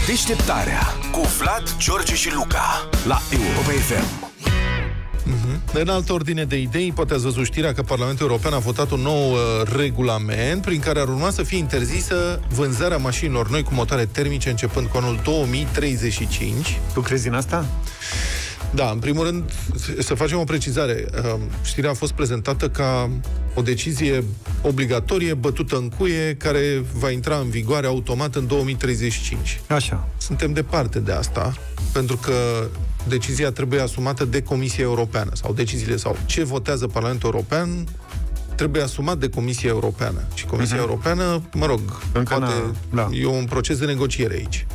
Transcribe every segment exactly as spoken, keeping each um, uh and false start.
Deșteptarea cu Vlad, George și Luca la Europa F M. Mm-hmm. În altă ordine de idei, poate ați văzut știrea că Parlamentul European a votat un nou uh, regulament prin care ar urma să fie interzisă vânzarea mașinilor noi cu motoare termice începând cu anul două mii treizeci și cinci. Tu crezi în asta? Da, în primul rând, să facem o precizare. Știrea a fost prezentată ca o decizie obligatorie, bătută în cuie, care va intra în vigoare automat în două mii treizeci și cinci. Așa. Suntem departe de asta, pentru că decizia trebuie asumată de Comisia Europeană, sau deciziile, sau ce votează Parlamentul European trebuie asumat de Comisia Europeană. Și Comisia uh-huh. Europeană, mă rog, Încă poate, da. e un proces de negociere aici.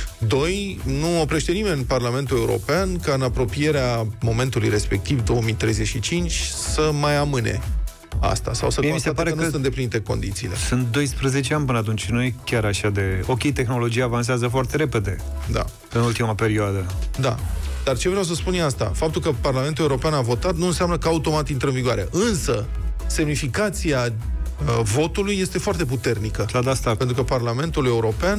Doi, nu oprește nimeni în Parlamentul European ca în apropierea momentului respectiv, două mii treizeci și cinci, să mai amâne asta, sau să constate că, că nu sunt îndeplinite condițiile. Sunt doisprezece ani până atunci, nu e chiar așa de... Ok, tehnologia avansează foarte repede. Da. În ultima perioadă. Da. Dar ce vreau să spun e asta. Faptul că Parlamentul European a votat nu înseamnă că automat intră în vigoare. Însă, semnificația uh, votului este foarte puternică. La asta. Pentru că Parlamentul European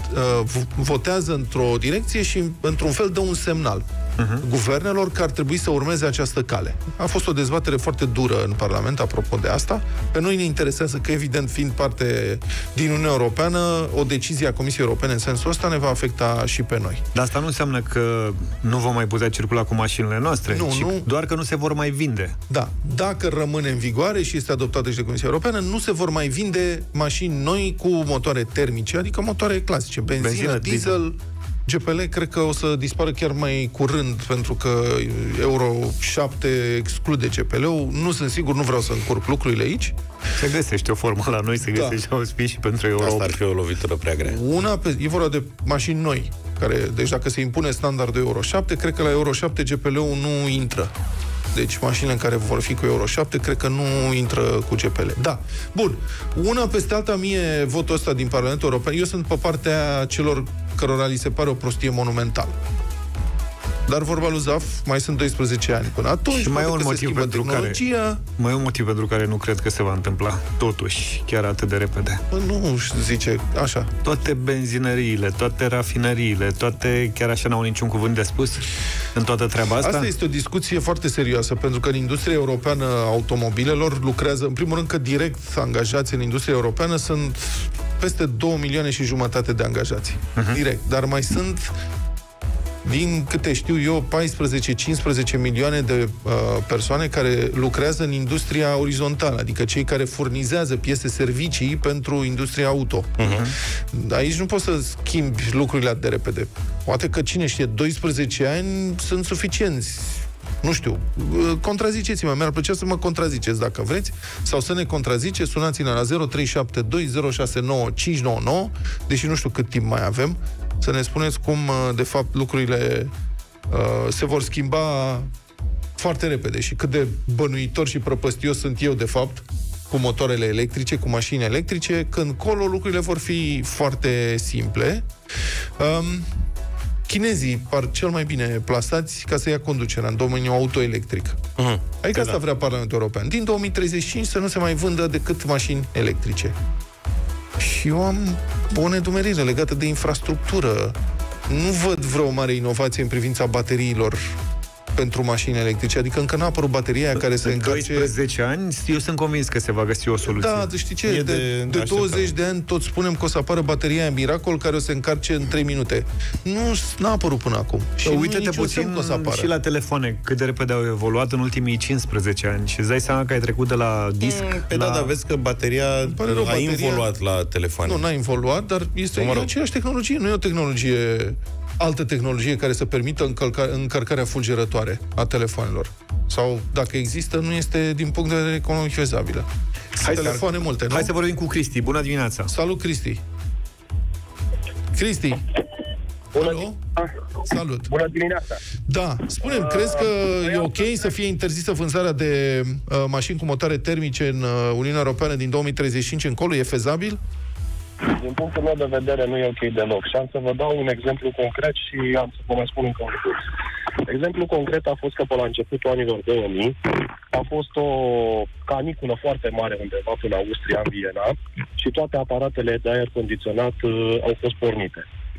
uh, votează într-o direcție și într-un fel dă un semnal uh-huh. guvernelor că ar trebui să urmeze această cale. A fost o dezbatere foarte dură în Parlament, apropo de asta. Pe noi ne interesează că, evident, fiind parte din Uniunea Europeană, o decizie a Comisiei Europene în sensul ăsta ne va afecta și pe noi. Dar asta nu înseamnă că nu vom mai putea circula cu mașinile noastre, nu, ci nu. doar că nu se vor mai vinde. Da. Dacă rămâne în vigoare și este adoptată și de Comisia Europeană, nu se vor mai vinde mașini noi cu motoare termice, adică motoare clasice, benzină, benzină diesel, diesel. G P L cred că o să dispară chiar mai curând, pentru că Euro șapte exclude G P L-ul. Nu sunt sigur, nu vreau să încurc lucrurile aici. Se găsește o formă la noi, se găsește da. o spie și pentru Euro. Asta ar fi o lovitură prea grea. Una, e vorba de mașini noi, care, deci dacă se impune standardul Euro șapte, cred că la Euro șapte G P L-ul nu intră. Deci mașinile în care vor fi cu Euro șapte, cred că nu intră cu G P L. Da. Bun. Una peste alta, mie votul ăsta din Parlamentul European, eu sunt pe partea celor cărora li se pare o prostie monumentală. Dar vorba lui Zaf, mai sunt doisprezece ani până atunci. Și mai e un motiv pentru care mai e un motiv pentru care nu cred că se va întâmpla totuși chiar atât de repede. Nu zice așa. Toate benzinăriile, toate rafinăriile, toate chiar așa n-au niciun cuvânt de spus în toată treaba asta. Asta este o discuție foarte serioasă, pentru că în industria europeană a automobilelor lucrează, în primul rând că direct angajați în industria europeană sunt peste două milioane și jumătate de angajați. Uh-huh. Direct. Dar mai sunt, din câte știu eu, paisprezece cincisprezece milioane de uh, persoane care lucrează în industria orizontală, adică cei care furnizează piese, servicii pentru industria auto. Uh-huh. Aici nu poți să schimbi lucrurile atât de repede. Poate că, cine știe, doisprezece ani sunt suficienți. Nu știu, contraziceți-mă, mi-ar plăcea să mă contraziceți dacă vreți, sau să ne contraziceți, sunați-ne la zero trei șapte doi zero șase nouă cinci nouă nouă, deși nu știu cât timp mai avem, să ne spuneți cum, de fapt, lucrurile uh, se vor schimba foarte repede și cât de bănuitor și prăpăstios sunt eu, de fapt, cu motoarele electrice, cu mașini electrice, când colo lucrurile vor fi foarte simple. Um, Chinezii par cel mai bine plasați ca să ia conducerea în domeniul autoelectric. Uh-huh. Adică asta da. vrea Parlamentul European. Din două mii treizeci și cinci să nu se mai vândă decât mașini electrice. Și eu am o nedumerire legată de infrastructură. Nu văd vreo mare inovație în privința bateriilor pentru mașini electrice. Adică încă n-a apărut bateria aia care se încarce... doisprezece ani, eu sunt convins că se va găsi o soluție. Da, știi ce? De, de, de douăzeci de ani tot spunem că o să apară bateria aia miracol care o să se încarce în trei minute. Nu n-a apărut până acum. Și uite-te puțin și la telefoane, cât de repede au evoluat în ultimii cincisprezece ani. Și îți dai seama că ai trecut de la disc mm, pe la... da, dar vezi că bateria rău, a bateria... involuat la telefoane. Nu, n-a involuat, dar este no, aceeași tehnologie. Nu e o tehnologie... altă tehnologie care să permită încălca, încărcarea fulgerătoare a telefonelor. Sau, dacă există, nu este din punct de vedere economic fezabilă. Hai telefoane multe, nu? Hai să vorbim cu Cristi. Bună dimineața! Salut, Cristi! Cristi! Bună Alo? Salut! Bună dimineața! Da, spune-mi, uh, crezi că e ok să fie interzisă vânzarea de uh, mașini cu motoare termice în uh, Uniunea Europeană din două mii treizeci și cinci încolo? E fezabil? Din punctul meu de vedere nu e ok deloc. Și am să vă dau un exemplu concret și am să vă mai spun încă un lucru. Exemplu concret a fost că pe la începutul anilor două mii a fost o caniculă foarte mare undeva până în Austria, în Viena, și toate aparatele de aer condiționat uh, au fost pornite.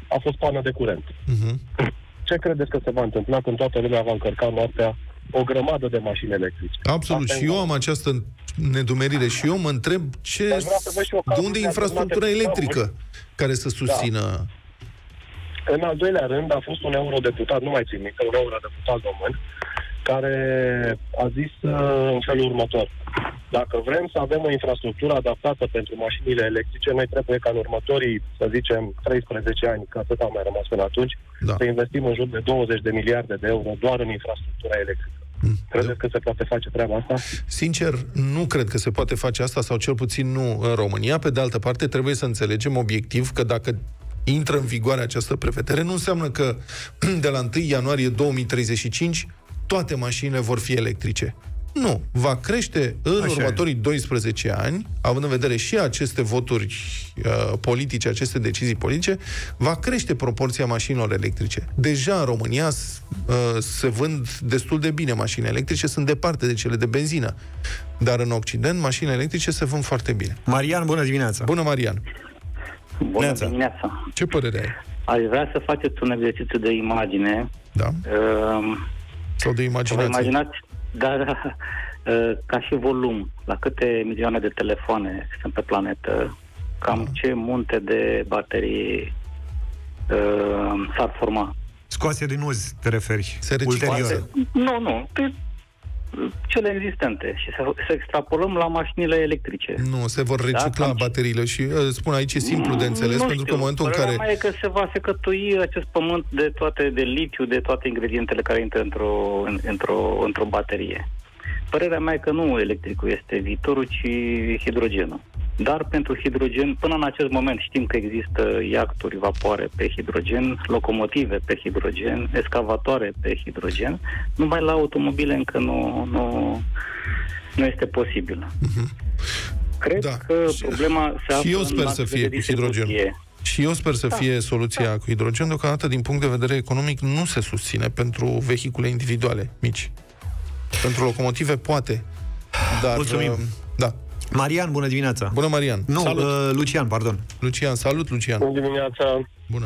a fost pană de curent. Uh-huh. Ce credeți că se va întâmpla când toată lumea va încărca noaptea o grămadă de mașini electrice? Absolut. Asta și eu am această nedumerire și eu mă întreb ce, de unde e infrastructura electrică care să susțină... Da. În al doilea rând a fost un eurodeputat, nu mai țin minte, un eurodeputat român, care a zis uh, în felul următor. Dacă vrem să avem o infrastructură adaptată pentru mașinile electrice, noi trebuie ca în următorii, să zicem, treisprezece ani, că atât a mai rămas până atunci, da. să investim în jur de douăzeci de miliarde de euro doar în infrastructura electrică. Mm. Credeți că se poate face treaba asta? Sincer, nu cred că se poate face asta, sau cel puțin nu în România. Pe de altă parte, trebuie să înțelegem obiectiv că dacă intră în vigoare această prevedere, nu înseamnă că de la întâi ianuarie două mii treizeci și cinci toate mașinile vor fi electrice. Nu. Va crește în Așa următorii e. doisprezece ani, având în vedere și aceste voturi uh, politice, aceste decizii politice, va crește proporția mașinilor electrice. Deja în România uh, se vând destul de bine mașini electrice, sunt departe de cele de benzină. Dar în Occident, mașini electrice se vând foarte bine. Marian, bună dimineața! Bună, Marian! Bună Neața. dimineața! Ce părere ai? Aș vrea să faceți un exercițiu de imagine. Da. Uh, Sau de imaginație. Vă imaginați, dar uh, ca și volum, la câte milioane de telefoane sunt pe planetă, cam da. ce munte de baterii uh, s-ar forma? Scoase din uz, te referi? Se reciclează? Nu, nu. Pe cele existente și să, să extrapolăm la mașinile electrice. Nu, se vor recicla da, bateriile și uh, spun aici e simplu de înțeles, nu pentru știu. că în momentul în care... Părerea mea e că se va secătui acest pământ de toate, de litiu, de toate ingredientele care intră într-o, în, într-o, într-o baterie. Părerea mea e că nu electricul este viitorul, ci hidrogenul. Dar pentru hidrogen, până în acest moment știm că există iacturi, vapoare pe hidrogen, locomotive pe hidrogen, excavatoare pe hidrogen, numai la automobile încă nu, nu, nu este posibil. Uh-huh. Cred da. că problema se află și eu sper în să fie cu hidrogen. Și eu sper să da. fie soluția da. cu hidrogen. Deocamdată, din punct de vedere economic, nu se susține pentru vehicule individuale mici. Pentru locomotive poate. Dar, mulțumim. Da. Marian, bună dimineața! Bună, Marian! Nu, salut. Uh, Lucian, pardon. Lucian, salut, Lucian! Bună dimineața! Bună!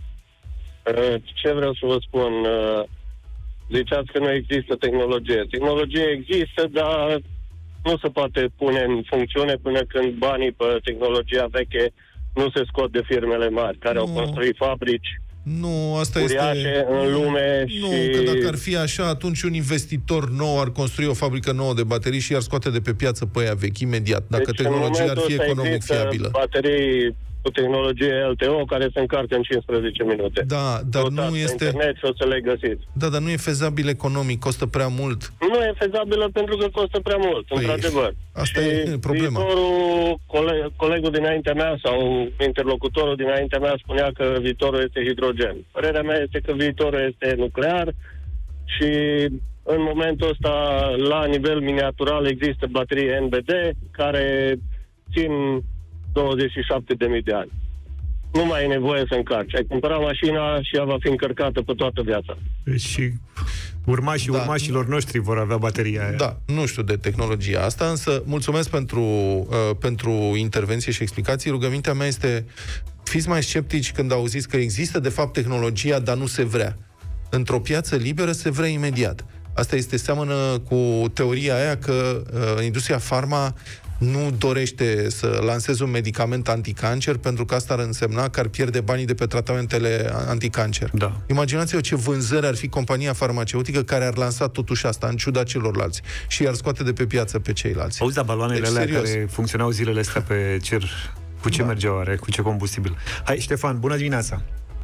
Uh, ce vreau să vă spun? Uh, ziceați că nu există tehnologie. Tehnologie există, dar nu se poate pune în funcțiune până când banii pe tehnologia veche nu se scot de firmele mari, care nu. au construit fabrici Nu, asta uriașe este... în lume nu, și... că dacă ar fi așa, atunci un investitor nou ar construi o fabrică nouă de baterii și ar scoate de pe piață pe aia vechi imediat, dacă deci, tehnologia ar fi economic fiabilă. Baterii cu tehnologie L T O care se încarcă în cincisprezece minute. Da, dar Rotați nu este... internet și o să le găsiți. Da, dar nu e fezabil economic, costă prea mult. Nu e fezabilă pentru că costă prea mult, păi, într-adevăr. Asta și e problema. Viitorul, coleg, colegul dinaintea mea sau interlocutorul dinaintea mea spunea că viitorul este hidrogen. Părerea mea este că viitorul este nuclear și în momentul ăsta, la nivel miniatural, există baterii N B D care țin douăzeci și șapte de mii de ani. Nu mai e nevoie să încarci. Ai cumpărat mașina și ea va fi încărcată pe toată viața. Deci și urmașii da. urmașilor noștri vor avea bateria aia. Da, nu știu de tehnologia asta, însă mulțumesc pentru, uh, pentru intervenție și explicații. Rugămintea mea este, fiți mai sceptici când auziți că există de fapt tehnologia, dar nu se vrea. Într-o piață liberă se vrea imediat. Asta este seamănă cu teoria aia că uh, industria farma nu dorește să lanseze un medicament anticancer pentru că asta ar însemna că ar pierde banii de pe tratamentele anticancer. Da. Imaginați-vă ce vânzări ar fi compania farmaceutică care ar lansa totuși asta în ciuda celorlalți și ar scoate de pe piață pe ceilalți. Auzi, da, baloanele deci, alea serios. care funcționau zilele astea pe cer, cu ce da. mergeau are, cu ce combustibil? Hai, Ștefan, bună dimineața!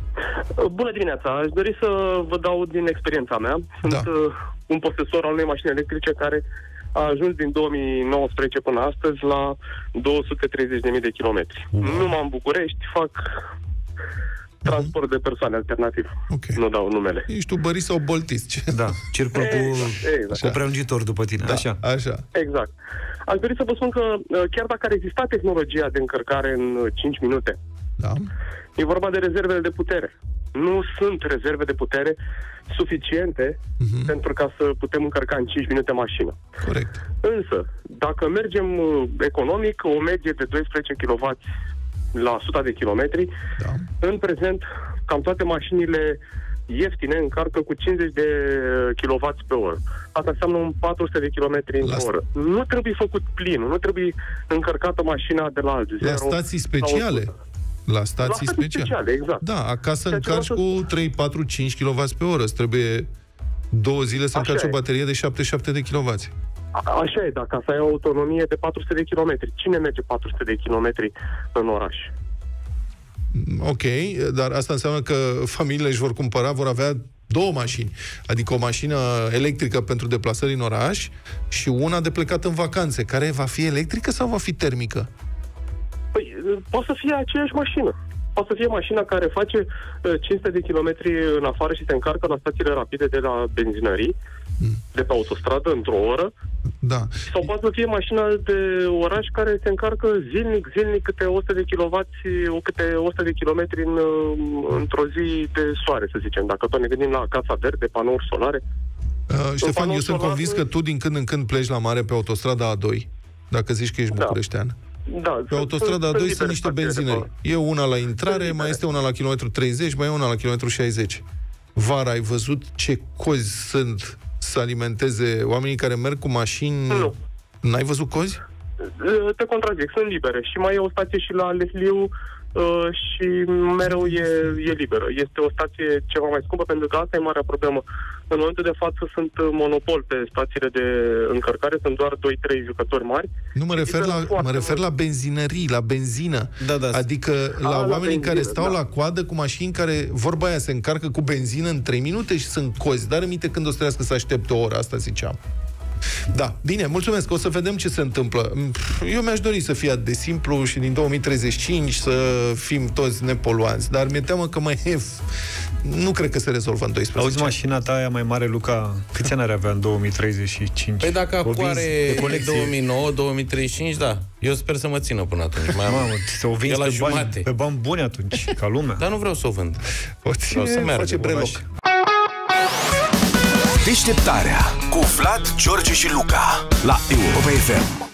Bună dimineața! Aș dori să vă dau din experiența mea. Sunt da. un posesor al unei mașini electrice care a ajuns din două mii nouăsprezece până astăzi la două sute treizeci de mii de kilometri. Wow. Numai în București fac transport de persoane alternativ. Okay. Nu dau numele. Ești ubărit sau boltist? Da, circul cu, exact. cu prelungitor după tine. Da, așa. așa. Exact. Aș dori să vă spun că chiar dacă ar exista tehnologia de încărcare în cinci minute, da. e vorba de rezervele de putere. Nu sunt rezerve de putere suficiente uh-huh. pentru ca să putem încărca în cinci minute mașină. Corect. Însă, dacă mergem uh, economic, o medie de doisprezece kilowați la o sută de kilometri, da. în prezent cam toate mașinile ieftine încarcă cu cincizeci de kilowați pe oră. Asta înseamnă un patru sute de kilometri în oră. Nu trebuie făcut plin, nu trebuie încărcată mașina de la alt zero. La stații speciale. La stații, la stații speciale, exact. Da, acasă ceea încarci cu trei, patru, cinci kilowați pe oră. Îți trebuie două zile să încarci o baterie de șaptezeci și șapte de kilowați. Așa e, dacă asta e o autonomie de patru sute de kilometri. Cine merge patru sute de kilometri în oraș? Ok, dar asta înseamnă că familiile își vor cumpăra, vor avea două mașini. Adică o mașină electrică pentru deplasări în oraș și una de plecat în vacanțe. Care va fi electrică sau va fi termică? Păi, poate să fie aceeași mașină. Poate să fie mașina care face uh, cinci sute de kilometri în afară și se încarcă la stațiile rapide de la benzinării, mm. de pe autostradă, într-o oră. Da. Sau poate să fie mașina de oraș care se încarcă zilnic, zilnic, câte o sută de kilowați, câte o sută de kilometri în, într-o zi de soare, să zicem. Dacă tot ne gândim la Casa Verde, panouri solare. Uh, Ștefan, eu sunt convins că tu din când în când pleci la mare pe autostrada A doi, dacă zici că ești da. bucureștean. Da, pe autostrada A doi sunt niște benzinări. E una la intrare, mai este una la kilometru treizeci, mai e una la kilometru șaizeci. Vara ai văzut ce cozi sunt să alimenteze oamenii care merg cu mașini? Nu. N-ai văzut cozi? Te contrazic, sunt libere. Și mai e o stație și la Lesliu uh, și mereu e, e liberă. Este o stație ceva mai scumpă, pentru că asta e marea problemă. În momentul de față sunt monopol pe stațiile de încărcare, sunt doar doi trei jucători mari. Nu, mă refer, la, mă refer la benzinării, la benzină. Da, da. Adică A, la la oamenii benzină, care stau da. la coadă cu mașini care, vorba aia, se încarcă cu benzină în trei minute și sunt cozi. Dar aminte când o să trească să aștepte o oră, asta ziceam. Da, bine, mulțumesc, o să vedem ce se întâmplă. Eu mi-aș dori să fie de simplu și din două mii treizeci și cinci să fim toți nepoluanți, dar mi-e teamă că mai hef, nu cred că se rezolvă în doisprezece. Auzi, mașina ta aia mai mare, Luca, câți ani are avea în două mii treizeci și cinci? Păi dacă acum are două mii nouă două mii treizeci și cinci, da. Eu sper să mă țină până atunci. Mai am... Mamă, să o vinzi la pe bani, jumate. pe bani buni atunci, ca lumea. Dar nu vreau să o vând. O ține, vreau să meargă, face breloc. Deșteptarea cu Vlad, George și Luca la Europa F M.